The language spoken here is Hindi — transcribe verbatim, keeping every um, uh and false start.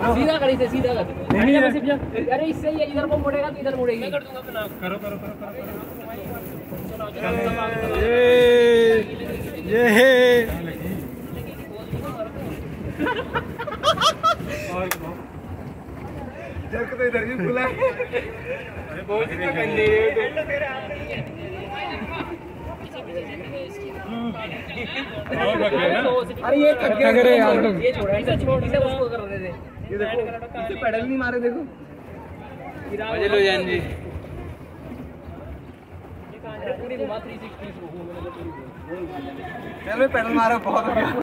सीधा कर इसे, सीधा कर। अरे इससे ये इधर को मुड़ेगा तो इधर मुड़ेगी। मैं कर दूंगा अपना। करो करो करो करो। ये ये जर्क तो इधर भी खुला है। अरे बहुत ही गंदी अरे ये थक गए यार लोग। ये छोड़ा इसे छोड़ इसे उसको कर रहे थे। ये देखो इसे पेडल नहीं मारे देखो। मजे लो जान जी। पूरी घुमा तीन सौ साठ को। चलो पेडल मारो बहुत हो गया।